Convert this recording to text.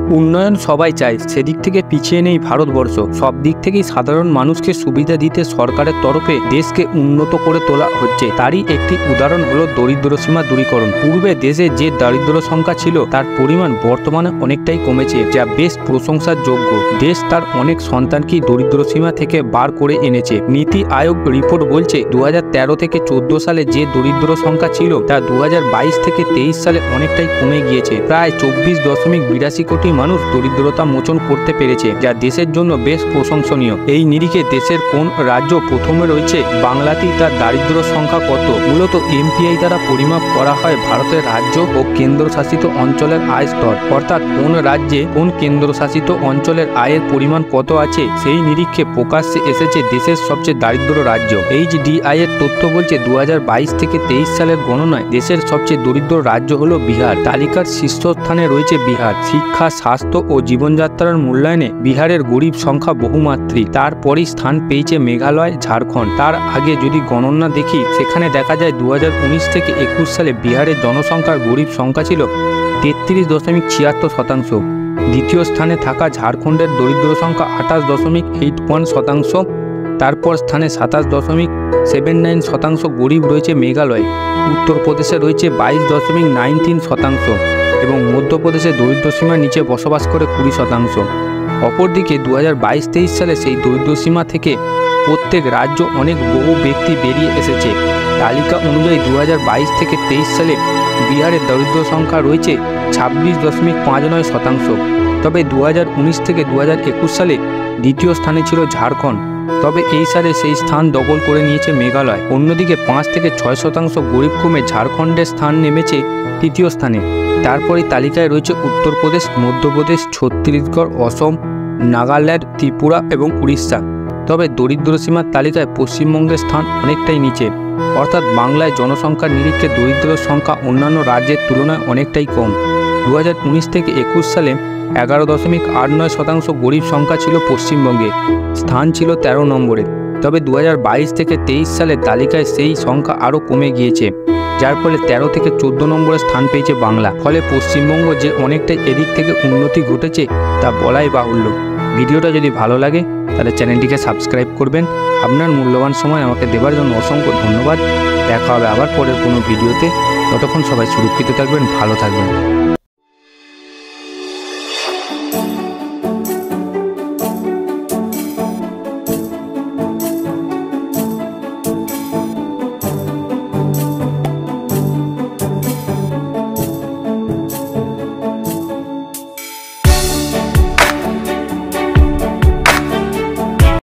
উন্নয়ন সবাই চায়, সেদিক থেকে পিছিয়ে নেই ভারতবর্ষ। সব দিক থেকেই সাধারণ মানুষকে সুবিধা দিতে সরকারের তরফে দেশকে উন্নত করে তোলা হচ্ছে। তারই একটি উদাহরণ হলো দরিদ্র সীমা দূরীকরণ। পূর্বে দেশে যে দারিদ্র সংখ্যা ছিল তার পরিমাণ বর্তমানে অনেকটাই কমেছে, যা বেশ প্রশংসার যোগ্য। দেশ তার অনেক সন্তানকেই দরিদ্র সীমা থেকে বার করে এনেছে। নীতি আয়োগ রিপোর্ট বলছে 2013 থেকে 14 সালে যে দরিদ্র সংখ্যা ছিল তা 2022 থেকে 23 সালে অনেকটাই কমে গিয়েছে। প্রায় 24.82 কোটি মানুষ দরিদ্রতা মোচন করতে পেরেছে, যা দেশের জন্য বেশ প্রশংসনীয়। এই নিরিখে দেশের কোন রাজ্য প্রথমে রয়েছে, বাংলাতেই তার দারিদ্র সংখ্যা কত? মূলত এমপিআই দ্বারা পরিমাপ করা হয় ভারতের রাজ্য ও কেন্দ্রশাসিত অঞ্চলের আয় স্তর, অর্থাৎ কোন রাজ্যে কোন কেন্দ্রশাসিত অঞ্চলের আয়ের পরিমাণ কত আছে সেই নিরীক্ষে প্রকাশ্যে এসেছে দেশের সবচেয়ে দারিদ্র রাজ্য। HDI এর তথ্য বলছে 2022 থেকে 23 সালের গণনায় দেশের সবচেয়ে দরিদ্র রাজ্য হলো বিহার। তালিকার শীর্ষস্থানে রয়েছে বিহার। শিক্ষা, স্বাস্থ্য ও জীবনযাত্রার মূল্যায়নে বিহারের গরিব সংখ্যা বহুমাত্রিক। তারপরই স্থান পেয়েছে মেঘালয়, ঝাড়খণ্ড। তার আগে যদি গণনা দেখি, সেখানে দেখা যায় 2019 থেকে 21 সালে বিহারের জনসংখ্যার গরিব সংখ্যা ছিল 33.76%। দ্বিতীয় স্থানে থাকা ঝাড়খণ্ডের দরিদ্র সংখ্যা 28.81%। তারপর স্থানে 27.79% গরিব রয়েছে মেঘালয়। উত্তরপ্রদেশে রয়েছে 22.93% এবং মধ্যপ্রদেশে দরিদ্র সীমার নিচে বসবাস করে 20%। অপরদিকে 2022-23 সালে সেই দরিদ্র সীমা থেকে প্রত্যেক রাজ্য অনেক বহু ব্যক্তি বেরিয়ে এসেছে। তালিকা অনুযায়ী 2022 থেকে 23 সালে বিহারের দরিদ্র সংখ্যা রয়েছে 26.59%। তবে 2019 থেকে 2021 সালে দ্বিতীয় স্থানে ছিল ঝাড়খণ্ড। তবে এই সালে সেই স্থান দখল করে নিয়েছে মেঘালয়। অন্যদিকে 5 থেকে 6% গরিব কমে ঝাড়খণ্ডের স্থান নেমেছে তৃতীয় স্থানে। তারপরে তালিকায় রয়েছে উত্তরপ্রদেশ, মধ্যপ্রদেশ, ছত্তিশগড়, অসম, নাগাল্যান্ড, ত্রিপুরা এবং উড়িষ্যা। তবে দরিদ্র সীমার তালিকায় পশ্চিমবঙ্গের স্থান অনেকটাই নিচে, অর্থাৎ বাংলায় জনসংখ্যার নিরিখে দরিদ্রের সংখ্যা অন্যান্য রাজ্যের তুলনায় অনেকটাই কম। 2019 থেকে 21 সালে 11.89% গরিব সংখ্যা ছিল পশ্চিমবঙ্গে, স্থান ছিল 13 নম্বরে। তবে 2022 থেকে 23 সালে তালিকায় সেই সংখ্যা আরও কমে গিয়েছে, যার ফলে 13 থেকে 14 নম্বরে স্থান পেয়েছে বাংলা। ফলে পশ্চিমবঙ্গ যে অনেকটাই এদিক থেকে উন্নতি ঘটেছে তা বলাই বাহুল্য। ভিডিওটা যদি ভালো লাগে তাহলে চ্যানেলটিকে সাবস্ক্রাইব করবেন। আপনার মূল্যবান সময় আমাকে দেওয়ার জন্য অসংখ্য ধন্যবাদ। দেখা হবে আবার পরের কোনো ভিডিওতে। ততক্ষণ সবাই সুরক্ষিত থাকবেন, ভালো থাকবেন।